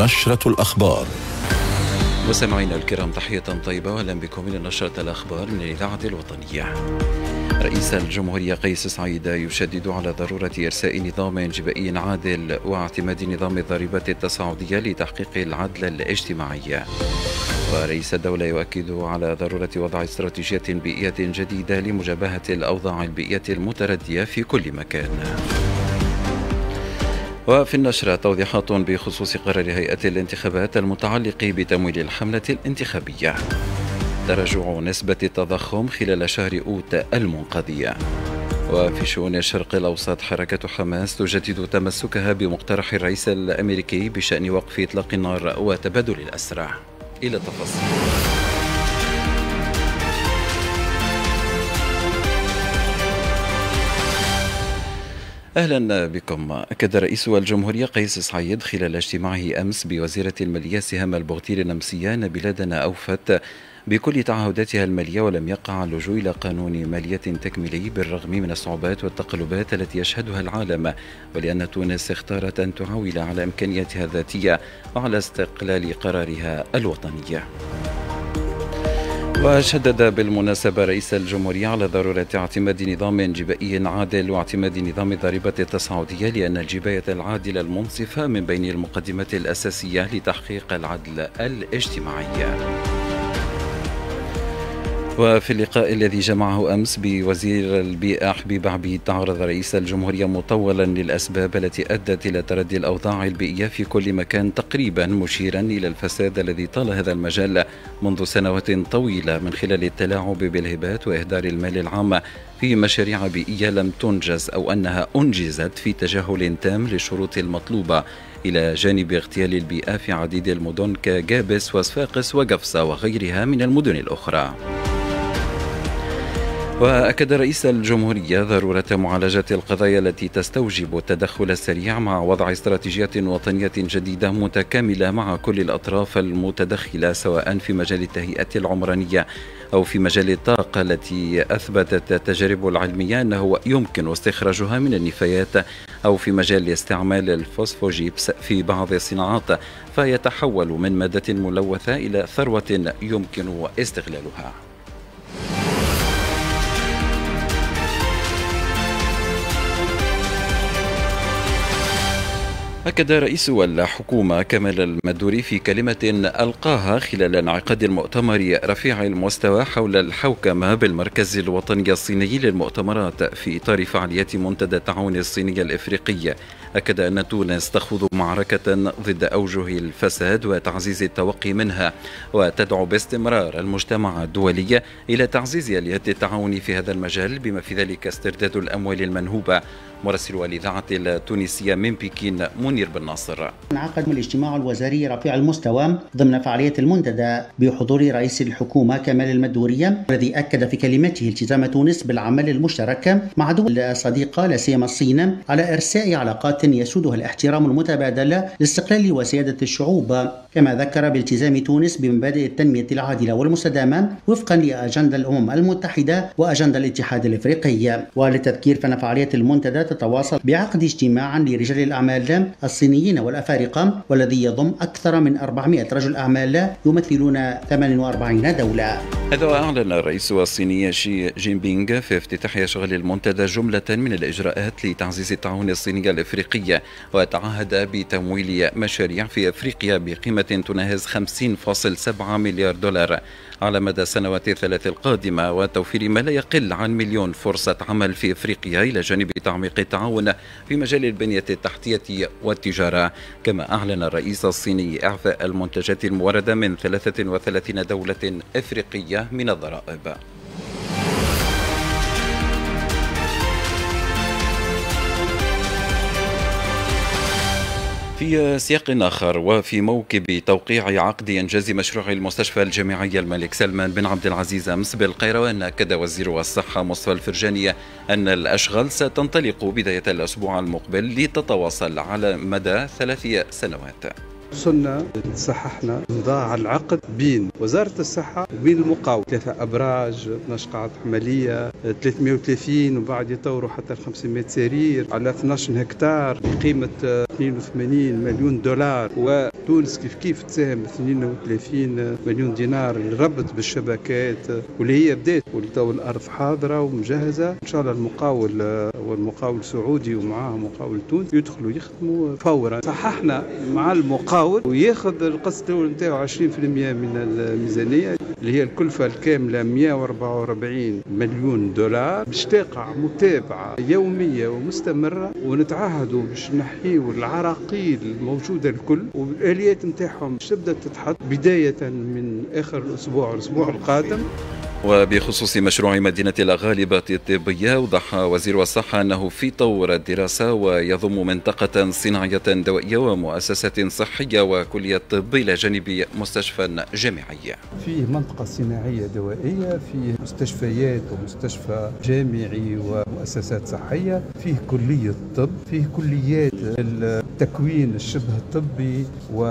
نشرة الأخبار. مستمعينا الكرام، تحية طيبة وأهلا بكم من نشرة الأخبار من الإذاعة الوطنية. رئيس الجمهورية قيس سعيد يشدد على ضرورة إرساء نظام انجبائي عادل واعتماد نظام الضريبة التصاعدية لتحقيق العدل الاجتماعي. ورئيس الدولة يؤكد على ضرورة وضع استراتيجية بيئية جديدة لمجابهة الأوضاع البيئية المتردية في كل مكان. وفي النشرة توضيحات بخصوص قرار هيئة الانتخابات المتعلق بتمويل الحملة الانتخابية. تراجع نسبة التضخم خلال شهر أوت المنقضي. وفي شؤون الشرق الأوسط، حركة حماس تجدد تمسكها بمقترح الرئيس الأمريكي بشأن وقف إطلاق النار وتبادل الأسرى. إلى التفاصيل. أهلا بكم. أكد رئيس الجمهورية قيس سعيد خلال اجتماعه أمس بوزيرة المالية سهام البغتير النمسية أن بلادنا أوفت بكل تعهداتها المالية ولم يقع اللجوء إلى قانون مالية تكميلي بالرغم من الصعوبات والتقلبات التي يشهدها العالم، ولأن تونس اختارت أن تعول على إمكانياتها الذاتية وعلى استقلال قرارها الوطني. وشدد بالمناسبة رئيس الجمهورية على ضرورة اعتماد نظام انجبائي عادل واعتماد نظام الضريبة التصاعدية، لأن الجباية العادلة المنصفة من بين المقدمات الأساسية لتحقيق العدل الاجتماعي. وفي اللقاء الذي جمعه أمس بوزير البيئة حبيب عبيد، تعرض رئيس الجمهورية مطولا للأسباب التي أدت إلى تردي الأوضاع البيئية في كل مكان تقريبا، مشيرا إلى الفساد الذي طال هذا المجال منذ سنوات طويلة من خلال التلاعب بالهبات وإهدار المال العام في مشاريع بيئية لم تنجز أو أنها أنجزت في تجاهل تام للشروط المطلوبة، إلى جانب اغتيال البيئة في عديد المدن كجابس وصفاقس وقفصة وغيرها من المدن الأخرى. وأكد رئيس الجمهورية ضرورة معالجة القضايا التي تستوجب التدخل السريع مع وضع استراتيجية وطنية جديدة متكاملة مع كل الأطراف المتدخلة، سواء في مجال التهيئة العمرانية أو في مجال الطاقة التي أثبتت التجارب العلمية أنه يمكن استخراجها من النفايات، أو في مجال استعمال الفوسفوجيبس في بعض الصناعات فيتحول من مادة ملوثة إلى ثروة يمكن استغلالها. أكد رئيس الحكومة كمال المدوري في كلمة ألقاها خلال انعقاد المؤتمر رفيع المستوى حول الحوكمة بالمركز الوطني الصيني للمؤتمرات في إطار فعاليات منتدى التعاون الصيني الإفريقي، أكد أن تونس تخوض معركة ضد أوجه الفساد وتعزيز التوقي منها، وتدعو باستمرار المجتمع الدولي إلى تعزيز آليات التعاون في هذا المجال، بما في ذلك استرداد الأموال المنهوبة. مراسل الإذاعة التونسية من بكين منير بن ناصر. انعقد الاجتماع الوزاري رفيع المستوى ضمن فعالية المنتدى بحضور رئيس الحكومة كمال المدورية، الذي أكد في كلمته التزام تونس بالعمل المشترك مع دول الصديقة لا سيما الصين على إرساء علاقات يسودها الاحترام المتبادل لاستقلال وسيادة الشعوب، كما ذكر بالتزام تونس بمبادئ التنمية العادلة والمستدامة وفقا لأجندة الأمم المتحدة وأجندة الاتحاد الإفريقي. وللتذكير فإن فعالية المنتدى تتواصل بعقد اجتماع لرجال الأعمال الصينيين والأفارقة، والذي يضم أكثر من 400 رجل أعمال يمثلون 48 دولة. هذا وأعلن الرئيس الصيني شي جين بينغ في افتتاح أشغال المنتدى جملة من الإجراءات لتعزيز التعاون الصيني الإفريقي، وتعهد بتمويل مشاريع في أفريقيا بقيمة تناهز 50.7 مليار دولار على مدى السنوات الثلاث القادمة، وتوفير ما لا يقل عن 1,000,000 فرصة عمل في أفريقيا، إلى جانب تعميق التعاون في مجال البنية التحتية والتجارة. كما أعلن الرئيس الصيني إعفاء المنتجات الموردة من 33 دولة أفريقية من الضرائب. في سياق آخر، وفي موكب توقيع عقد إنجاز مشروع المستشفى الجامعي الملك سلمان بن عبد العزيز أمس بالقيروان، أكد وزير الصحة مصطفى الفرجاني أن الأشغال ستنطلق بداية الأسبوع المقبل لتتواصل على مدى 3 سنوات. وصلنا صححنا ضاع العقد بين وزارة الصحة وبين المقاول، 3 أبراج، 12 قاعة عملية، 330 وبعد يطوروا حتى 500 سرير على 12 هكتار بقيمة 82 مليون دولار. وتونس كيف تساهم 32 مليون دينار للربط بالشبكات واللي هي بدات، والتو الأرض حاضرة ومجهزة. إن شاء الله المقاول سعودي ومعاه مقاول تونسي يدخلوا يخدموا فورا. صححنا مع المقاول وياخذ القسط الأول نتاعو 20% من الميزانية اللي هي الكلفة الكاملة 144 مليون دولار، باش تقع متابعة يومية ومستمرة، ونتعهدوا باش نحيوا العراقيل الموجودة الكل، والآليات نتاعهم تبدأ تتحط بداية من آخر الأسبوع القادم. وبخصوص مشروع مدينة الأغالبة الطبية، أوضح وزير الصحة أنه في طور الدراسة ويضم منطقة صناعية دوائية ومؤسسة صحية وكلية طب إلى جانب مستشفى جامعي. فيه منطقة صناعية دوائية، فيه مستشفيات ومستشفى جامعي ومؤسسات صحية، فيه كلية طب، فيه كليات التكوين الشبه الطبي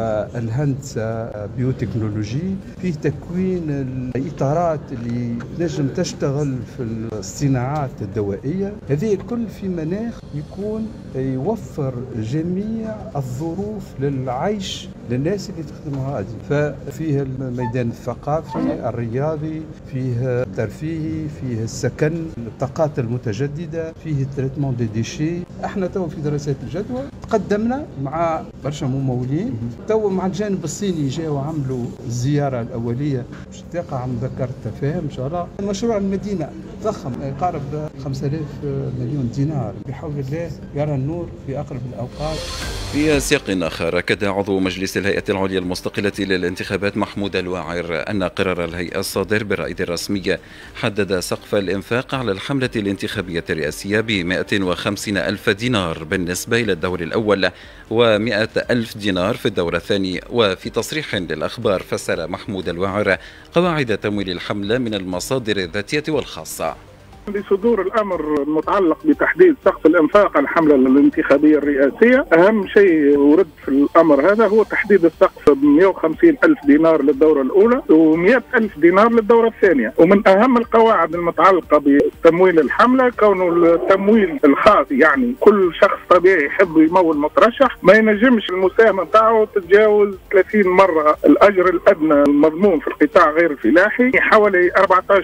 والهندسة بيوتكنولوجي، فيه تكوين الإطارات اللي نجم تشتغل في الصناعات الدوائية. هذه الكل في مناخ يكون يوفر جميع الظروف للعيش للناس اللي تخدم هذه. ففيه الميدان الثقافي الرياضي، فيه الترفيهي، فيه السكن، الطاقات المتجددة، فيه التريتمون دي ديشي. احنا تو في دراسات الجدوى تقدمنا مع برشا ممولين، تو مع الجانب الصيني جاوا عملوا الزيارة الأولية باش تقع عم ذكر التفاهم إن شاء الله. مشروع المدينة ضخم يقارب 5000 مليون دينار، بحول الله يرى النور في أقرب الأوقات. في سياق آخر، أكد عضو مجلس الهيئة العليا المستقلة للانتخابات محمود الواعر أن قرار الهيئة الصادر بالرائد الرسمي حدد سقف الإنفاق على الحملة الانتخابية الرئاسية ب150 ألف دينار بالنسبة إلى الدور الأول و100 ألف دينار في الدور الثاني. وفي تصريح للأخبار فسر محمود الواعر قواعد تمويل الحملة من المصادر الذاتية والخاصة. بصدور الأمر المتعلق بتحديد سقف الإنفاق على الحملة الانتخابية الرئاسية، أهم شيء ورد في الأمر هذا هو تحديد السقف ب 150 ألف دينار للدورة الأولى و100 ألف دينار للدورة الثانية. ومن أهم القواعد المتعلقة بتمويل الحملة كونه التمويل الخاص، يعني كل شخص طبيعي يحب يمول مترشح ما ينجمش المساهمة بتاعه تتجاوز 30 مرة الأجر الأدنى المضمون في القطاع غير الفلاحي، حوالي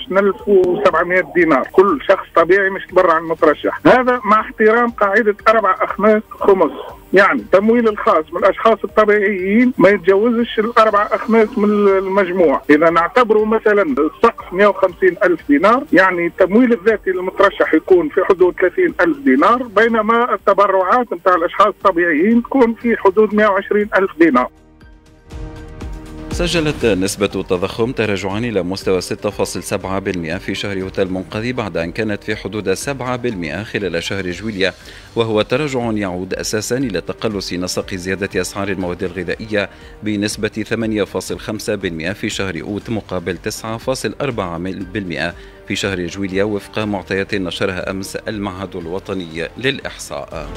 14700 دينار. كل شخص طبيعي مش تبرع عن المترشح، هذا مع احترام قاعدة 4 أخماس خمس. يعني التمويل الخاص من الأشخاص الطبيعيين ما يتجاوزش 4 أخماس من المجموع. إذا نعتبره مثلا السقف 150 ألف دينار، يعني التمويل الذاتي للمترشح يكون في حدود 30 ألف دينار، بينما التبرعات نتاع الأشخاص الطبيعيين تكون في حدود 120 ألف دينار. سجلت نسبة التضخم تراجعا إلى مستوى 6.7% في شهر يوتا المنقضي بعد أن كانت في حدود 7% خلال شهر جويليا، وهو تراجع يعود أساسا إلى تقلص نسق زيادة أسعار المواد الغذائية بنسبة 8.5% في شهر أوت مقابل 9.4% في شهر جويليا وفق معطيات نشرها أمس المعهد الوطني للإحصاء.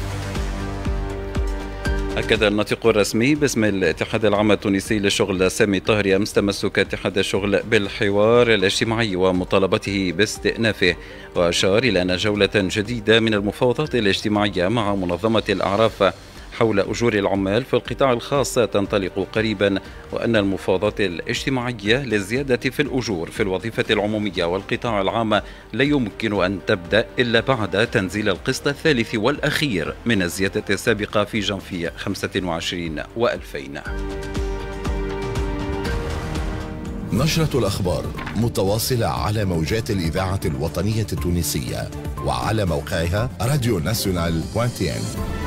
أكد الناطق الرسمي باسم الاتحاد العام التونسي للشغل سامي طاهري أمس تمسك اتحاد الشغل بالحوار الاجتماعي ومطالبته باستئنافه، وأشار إلى أن جولة جديدة من المفاوضات الاجتماعية مع منظمة الأعراف حول أجور العمال في القطاع الخاص تنطلق قريبا، وأن المفاوضات الاجتماعية للزيادة في الأجور في الوظيفة العمومية والقطاع العام لا يمكن أن تبدأ إلا بعد تنزيل القسط الثالث والأخير من الزيادة السابقة في جانفي 25 و2000. نشرة الأخبار متواصلة على موجات الإذاعة الوطنية التونسية وعلى موقعها radionational.tn.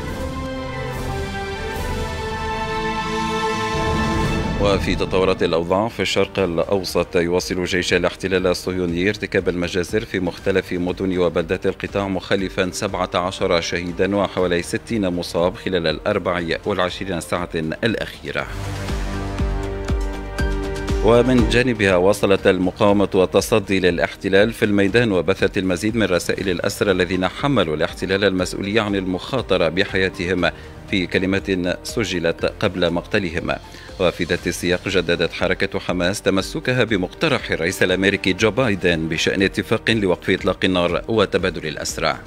وفي تطورات الأوضاع في الشرق الأوسط، يواصل جيش الاحتلال الصهيوني ارتكاب المجازر في مختلف مدن وبلدات القطاع، مخلفا 17 شهيدا وحوالي 60 مصاب خلال 24 ساعة الأخيرة. ومن جانبها واصلت المقاومة والتصدي للاحتلال في الميدان، وبثت المزيد من رسائل الأسرى الذين حملوا الاحتلال المسؤولية عن المخاطرة بحياتهم في كلمات سجلت قبل مقتلهم. وفي ذات السياق جددت حركة حماس تمسكها بمقترح الرئيس الأمريكي جو بايدن بشأن اتفاق لوقف إطلاق النار وتبادل الأسرى.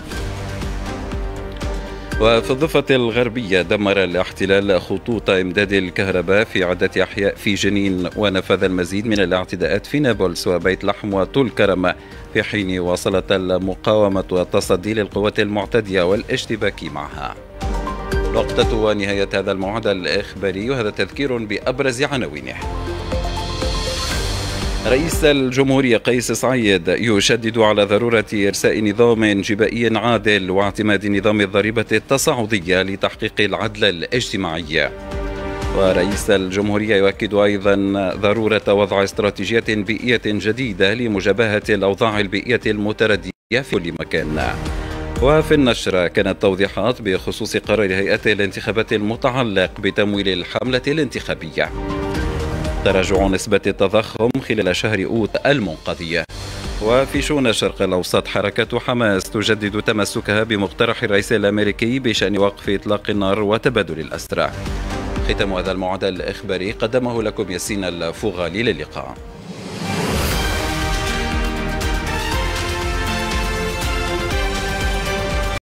وفي الضفة الغربية دمر الاحتلال خطوط إمداد الكهرباء في عدة أحياء في جنين، ونفذ المزيد من الاعتداءات في نابلس وبيت لحم وطول كرم، في حين واصلت المقاومة والتصدي للقوات المعتدية والاشتباك معها. نقطة ونهاية هذا الموعد الإخباري، وهذا تذكير بأبرز عناوينه. رئيس الجمهورية قيس سعيد يشدد على ضرورة إرساء نظام جبائي عادل واعتماد نظام الضريبة التصاعدية لتحقيق العدل الاجتماعي. ورئيس الجمهورية يؤكد أيضا ضرورة وضع استراتيجية بيئية جديدة لمجابهة الأوضاع البيئية المتردية في كل مكان. وفي النشرة كانت توضيحات بخصوص قرار هيئة الانتخابات المتعلق بتمويل الحملة الانتخابية. تراجع نسبة التضخم خلال شهر أوت المنقضي. وفي شؤون الشرق الأوسط حركة حماس تجدد تمسكها بمقترح الرئيس الأمريكي بشأن وقف إطلاق النار وتبادل الأسرى. ختام هذا الموعد الإخباري قدمه لكم ياسين الفغالي. للقاء.